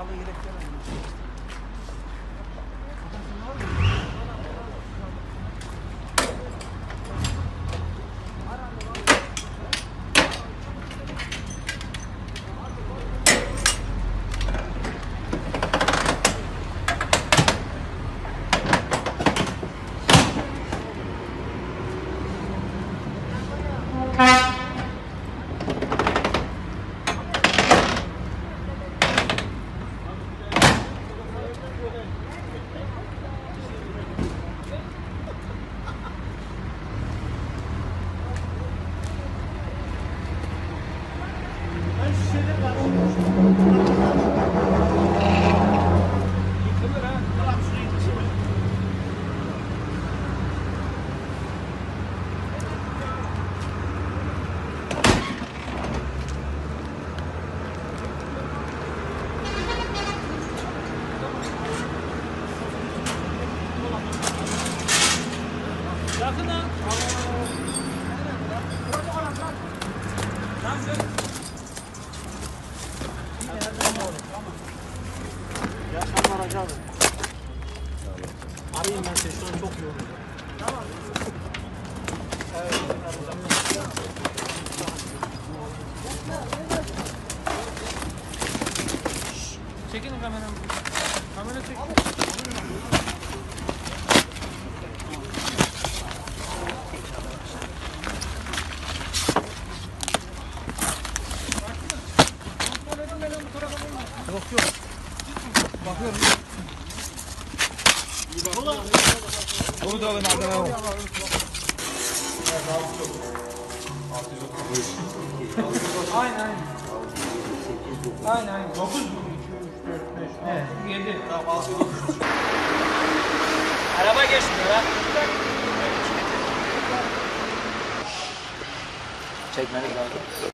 Arayayım ben seni, şu an çok yoğun. Tamam. Evet. Çekin kameramı. Kamera çek. Yok yok. Bakıyorum. Onu da alın Adem abi. Aynen. Aynen. 9 mu? 2, 3, 4, 5, 6, 7. Tamam 6, 9. Araba geçmiyor ha. Çekmeniz lazım.